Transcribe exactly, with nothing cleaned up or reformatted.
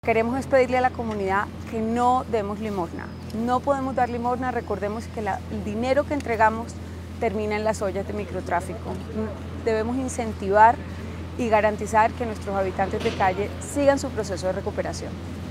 queremos es pedirle a la comunidad que no demos limosna. No podemos dar limosna, recordemos que la, el dinero que entregamos termina en las ollas de microtráfico. Debemos incentivar y garantizar que nuestros habitantes de calle sigan su proceso de recuperación.